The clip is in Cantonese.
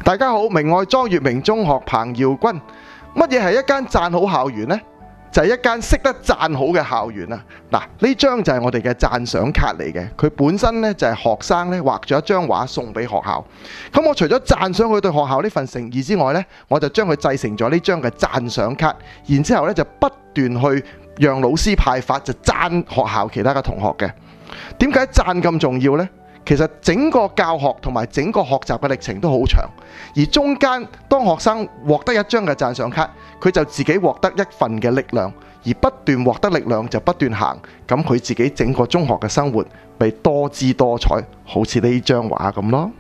大家好，明愛莊月明中學彭耀君。乜嘢係一間讚好校園呢？就係一間識得讚好嘅校園啊！嗱，呢張就係我哋嘅讚賞卡嚟嘅。佢本身呢，就係學生呢畫咗一張畫送俾學校。咁我除咗讚賞佢對學校呢份誠意之外呢，我就將佢製成咗呢張嘅讚賞卡，然之後呢，就不斷去讓老師派發，就讚學校其他嘅同學嘅。點解讚咁重要呢？其實整個教學同埋整個學習嘅歷程都好長，而中間當學生獲得一張嘅讚賞卡，佢就自己獲得一份嘅力量，而不斷獲得力量就不斷行，咁佢自己整個中學嘅生活咪多姿多彩，好似呢張畫咁咯。